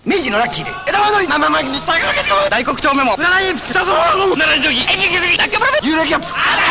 明治のラッキーで枝豆のり生巻きに茶色消しゴム大黒町メモ占い鉛筆だぞ奈良ジョギ鉛筆ラッキャブラブ幽霊キャンプ